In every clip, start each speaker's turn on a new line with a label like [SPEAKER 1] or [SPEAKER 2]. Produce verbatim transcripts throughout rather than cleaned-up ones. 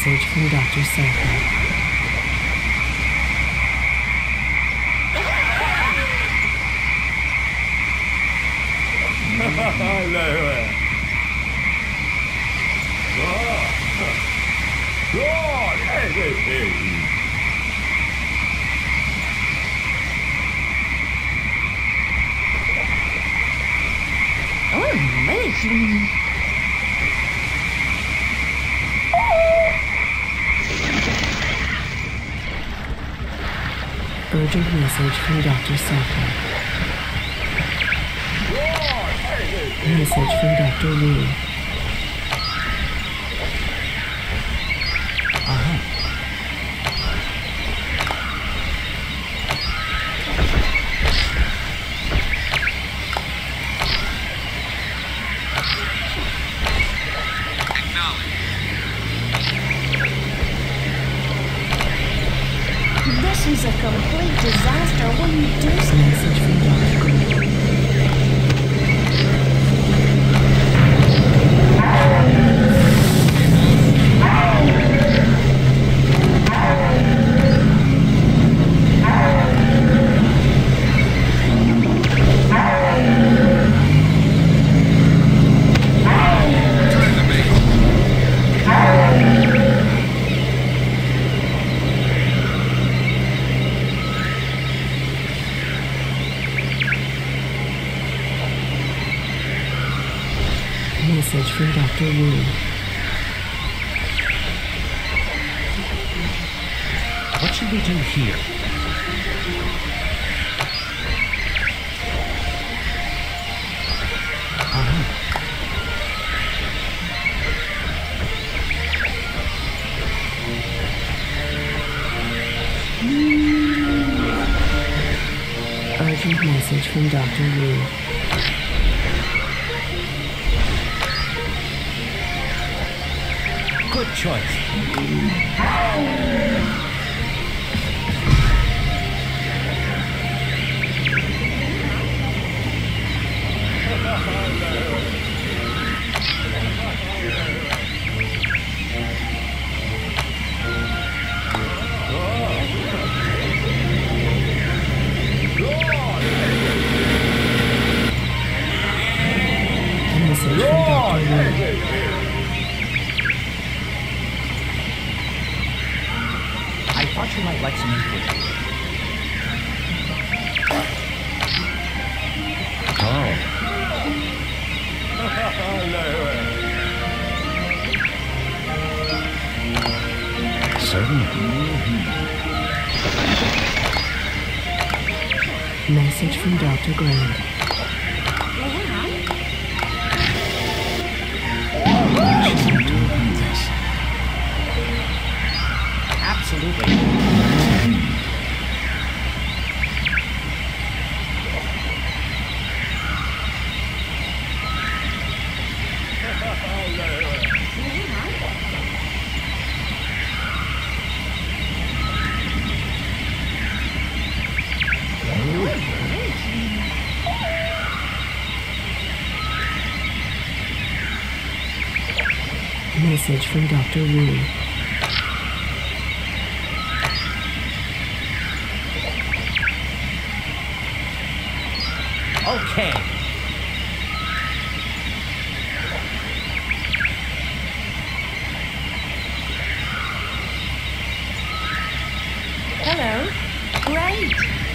[SPEAKER 1] Message from Doctor Sophie.
[SPEAKER 2] Oh, amazing.
[SPEAKER 1] Urgent message from Doctor Sophie. Message from Doctor Wu.
[SPEAKER 3] Uh-huh.
[SPEAKER 2] This is a complete disaster. What do you do?
[SPEAKER 1] Message from Doctor Green. Message from Doctor Wu.
[SPEAKER 3] What should we do here? Uh-huh.
[SPEAKER 1] Urgent message from Doctor Wu.
[SPEAKER 3] Good choice.
[SPEAKER 1] Message from Doctor Wu.
[SPEAKER 3] I thought you might like some input. Oh. Certainly.
[SPEAKER 1] Message from Doctor Grant.
[SPEAKER 3] Absolutely.
[SPEAKER 1] Message from Doctor Wu.
[SPEAKER 3] Okay.
[SPEAKER 2] Hello. Great.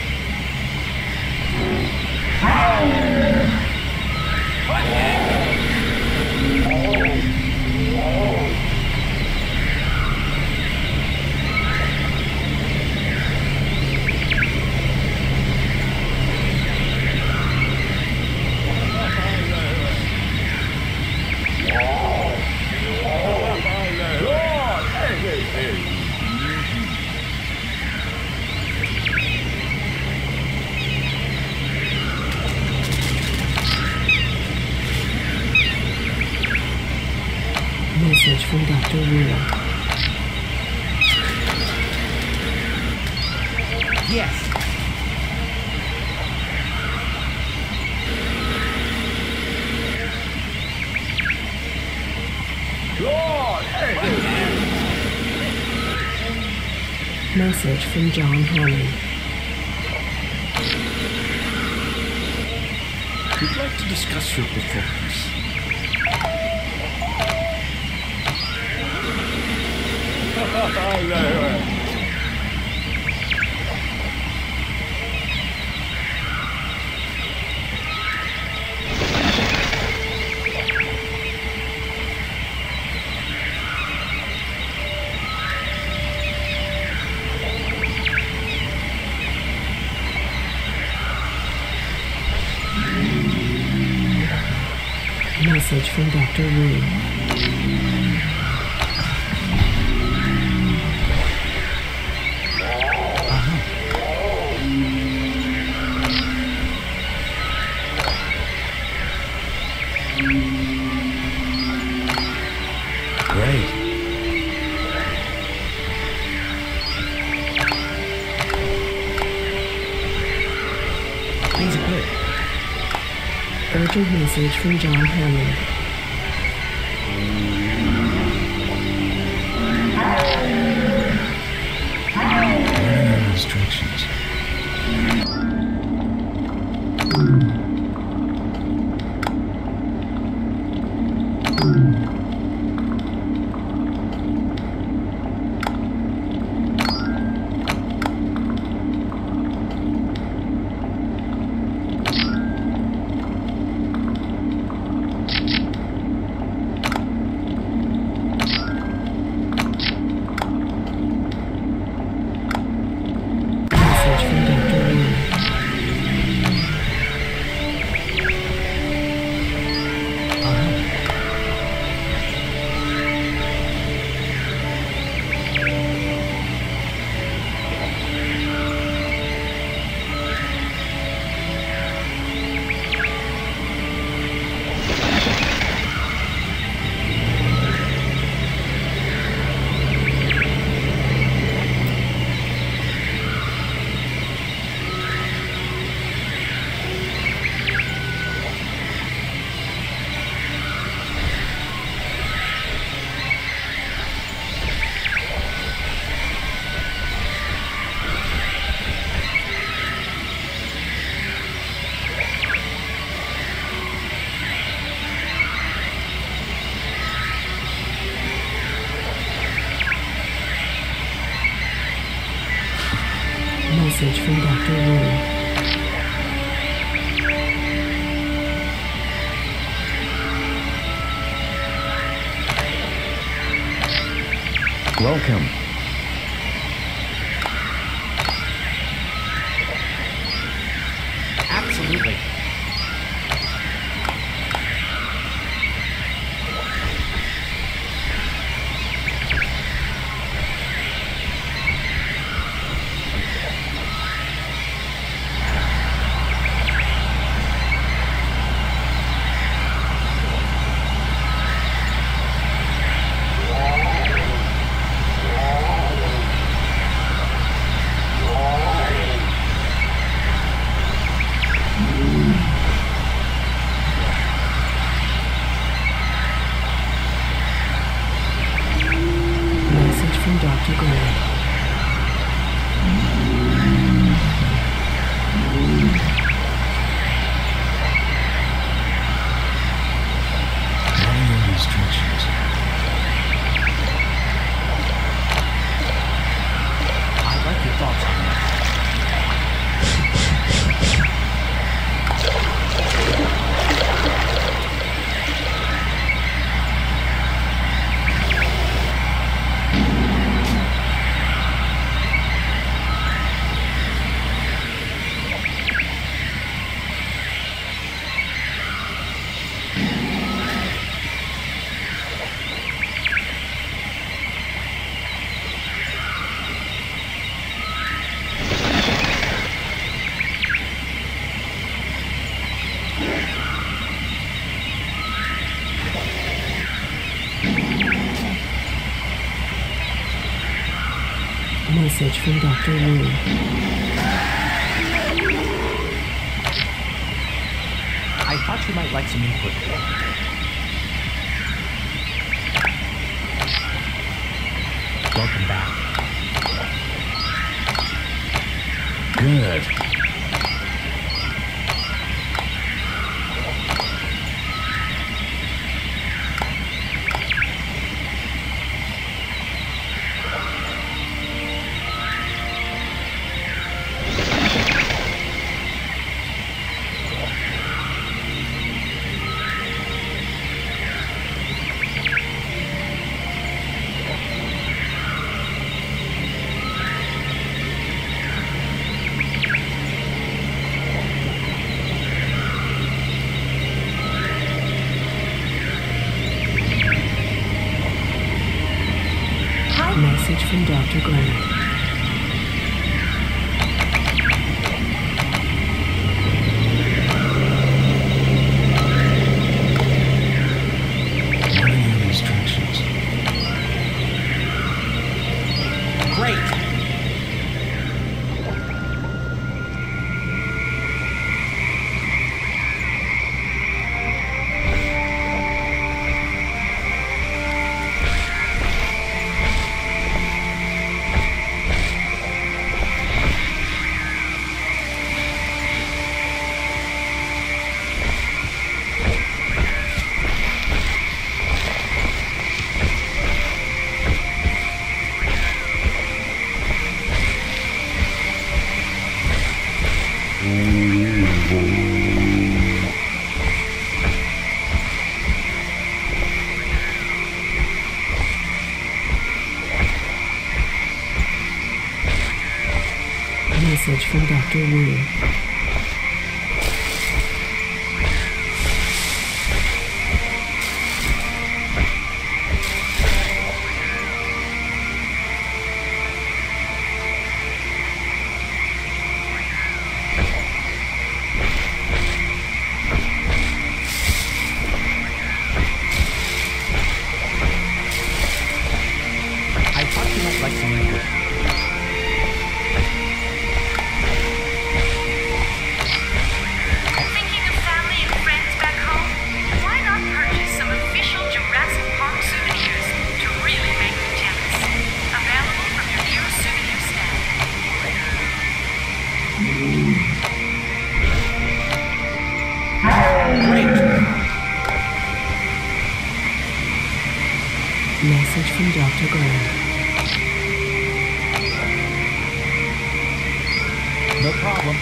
[SPEAKER 1] Message from Doctor Wu.
[SPEAKER 3] Yes.
[SPEAKER 4] Lord, hey, hey.
[SPEAKER 1] Message from John Hammond.
[SPEAKER 4] We'd like to discuss your performance.
[SPEAKER 1] Message from Doctor Wu.
[SPEAKER 3] Great.
[SPEAKER 4] Things are good.
[SPEAKER 1] Urgent message from John Hammond.
[SPEAKER 3] Learning our instructions.
[SPEAKER 1] Message from Doctor Wu. Message from Doctor Wu.
[SPEAKER 3] Welcome.
[SPEAKER 4] Absolutely.
[SPEAKER 1] Message from Doctor Grant.
[SPEAKER 3] Learning our instructions.
[SPEAKER 4] I like your thoughts on that.
[SPEAKER 1] Message from Doctor Wu.
[SPEAKER 4] I thought you might like some input. Welcome back.
[SPEAKER 3] Good.
[SPEAKER 1] Message from Doctor Grant.
[SPEAKER 3] What are your instructions?
[SPEAKER 4] Great!
[SPEAKER 1] Message from Doctor Wu.
[SPEAKER 4] I thought you might like some input.
[SPEAKER 5] Thinking of family and friends back home? Why not purchase some official Jurassic Park souvenirs to really make them jealous? Available from your nearest souvenir stand.
[SPEAKER 4] Great!
[SPEAKER 1] Message from Doctor Grant.
[SPEAKER 4] No problem.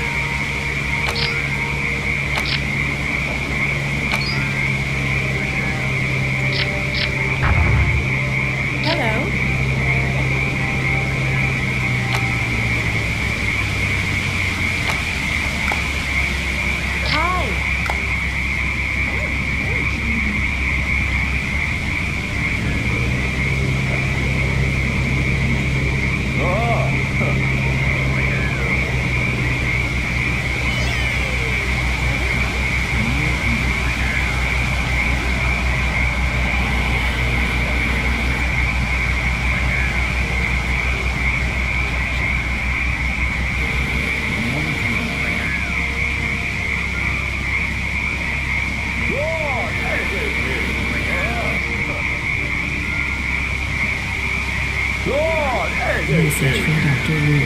[SPEAKER 2] Hello. Hi.
[SPEAKER 1] Message from Doctor Wu.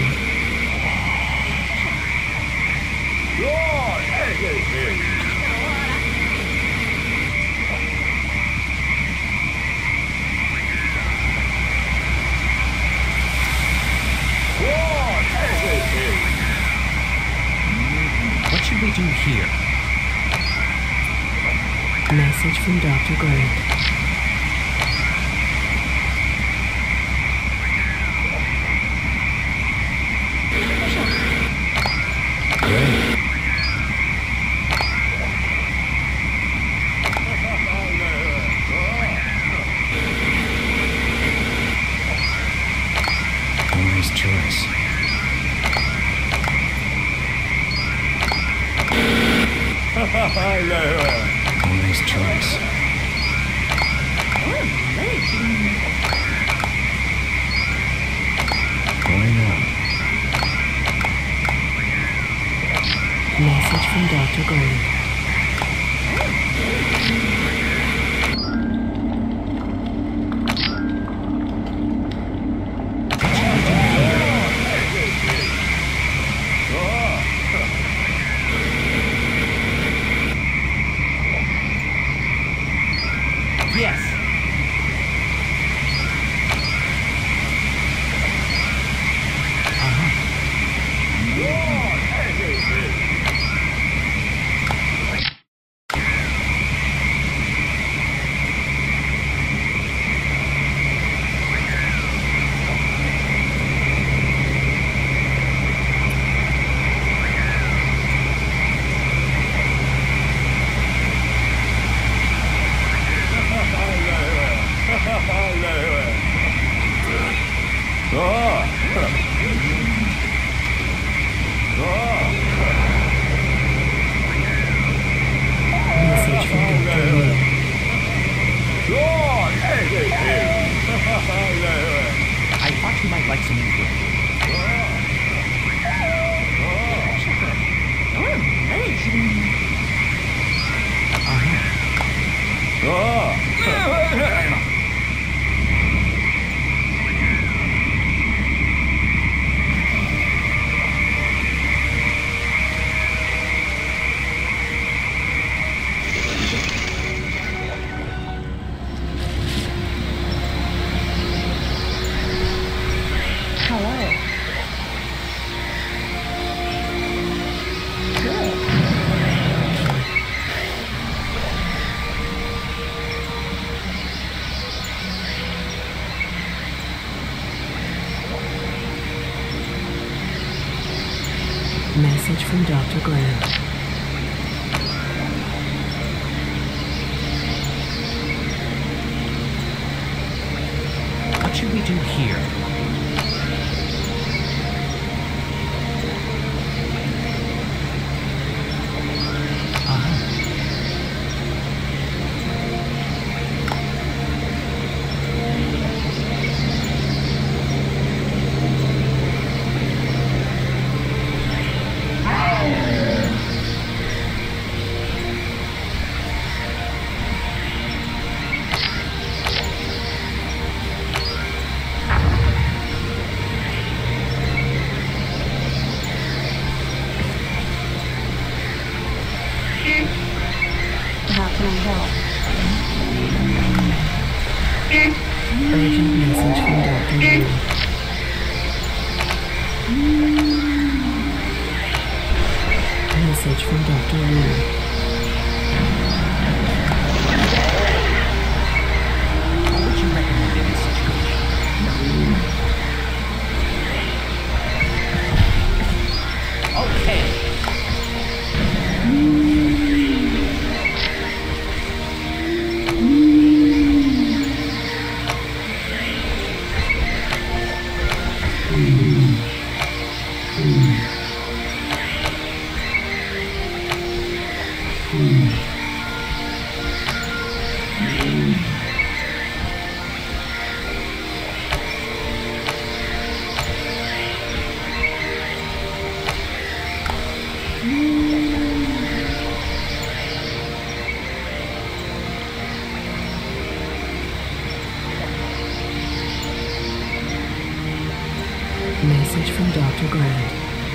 [SPEAKER 4] What should we do here?
[SPEAKER 1] Message from Doctor Grant.
[SPEAKER 3] Great. Nice choice. Nice choice. Why not?
[SPEAKER 1] Message from Doctor Grant. Message from Doctor Grant.
[SPEAKER 4] What should we do here?
[SPEAKER 2] How can I help?
[SPEAKER 1] Urgent message from Doctor Wu. Message from Doctor Wu.
[SPEAKER 4] What would you recommend in this situation? Okay.
[SPEAKER 1] Message from Doctor Grant.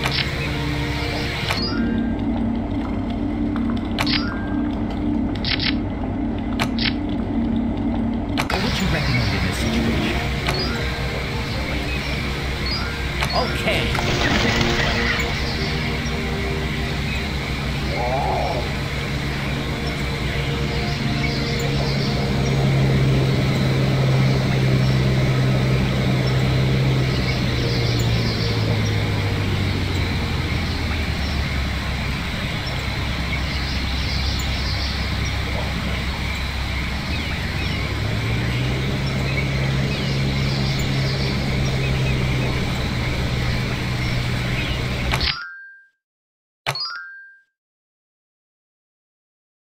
[SPEAKER 4] What would you recommend in this situation? Okay.